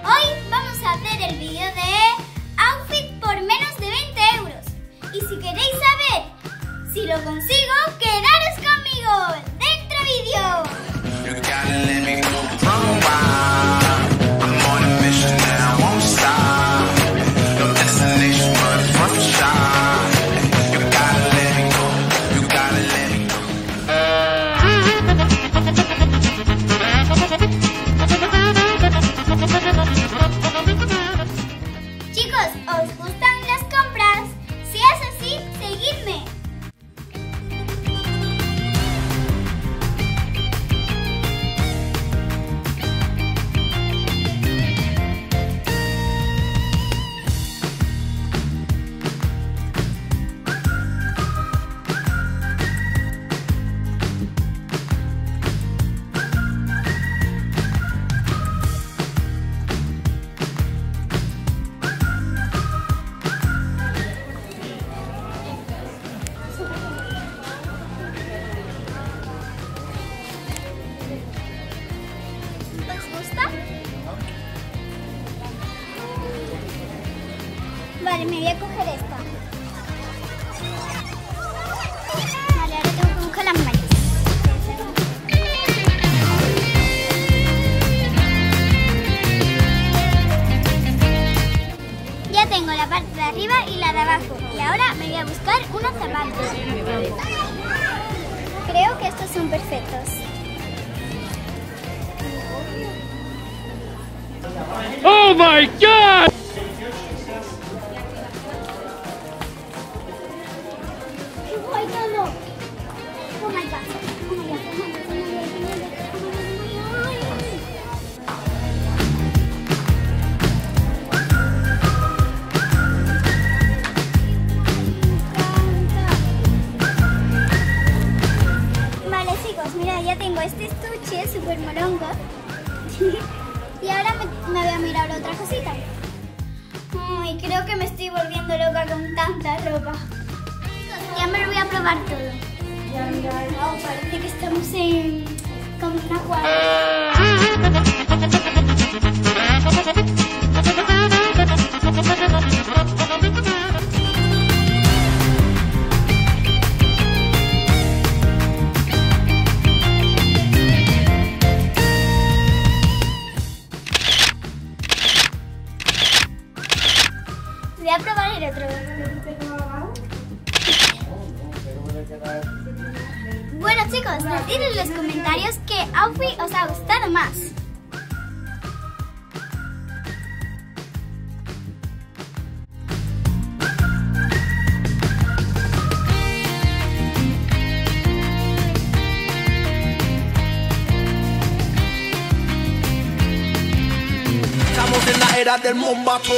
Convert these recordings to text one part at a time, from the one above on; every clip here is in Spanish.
Hoy vamos a hacer el vídeo de outfit por menos de 20 euros. Y si queréis saber si lo consigo, quedaros conmigo. ¡Dentro vídeo! Chicos, ¿os gustan las compras? Si es así, seguidme. Vale, me voy a coger esta. Vale, ahora tengo que buscar las mallas. Ya tengo la parte de arriba y la de abajo. Y ahora me voy a buscar unos zapatos. Creo que estos son perfectos. Oh my God! Ya tengo este estuche súper molongo. Y ahora me voy a mirar otra cosita. Ay, creo que me estoy volviendo loca con tanta ropa. Ya me lo voy a probar todo. Oh, parece que estamos en como una cuadra. Voy a probar el otro. Bueno chicos, decid en los comentarios qué outfit os ha gustado más. Estamos en la era del mombazo.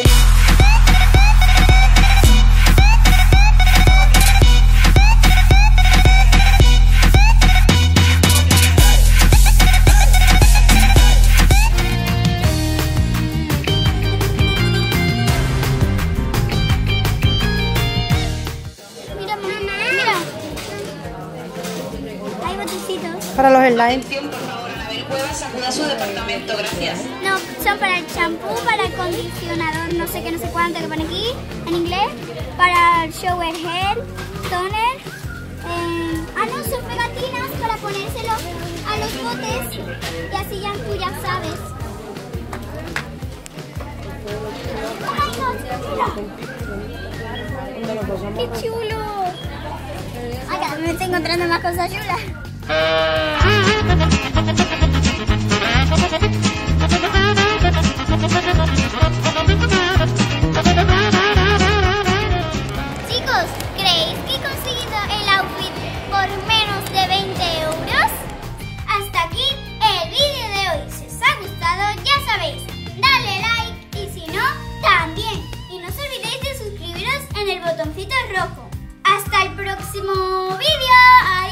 Para los slides. Sacuda su departamento, gracias. No, son para el champú, para el acondicionador, no sé qué, no sé cuánto que pone aquí, en inglés, para el shower gel, toner, no, son pegatinas para ponérselo a los botes y así ya tú ya sabes. ¡Ay, no, mira! ¡Qué chulo! Ay, cada vez me estoy encontrando más cosas chulas. Chicos, ¿creéis que he conseguido el outfit por menos de 20 euros? Hasta aquí el vídeo de hoy. Si os ha gustado, ya sabéis, dale like y si no, también. Y no os olvidéis de suscribiros en el botoncito rojo. Hasta el próximo vídeo.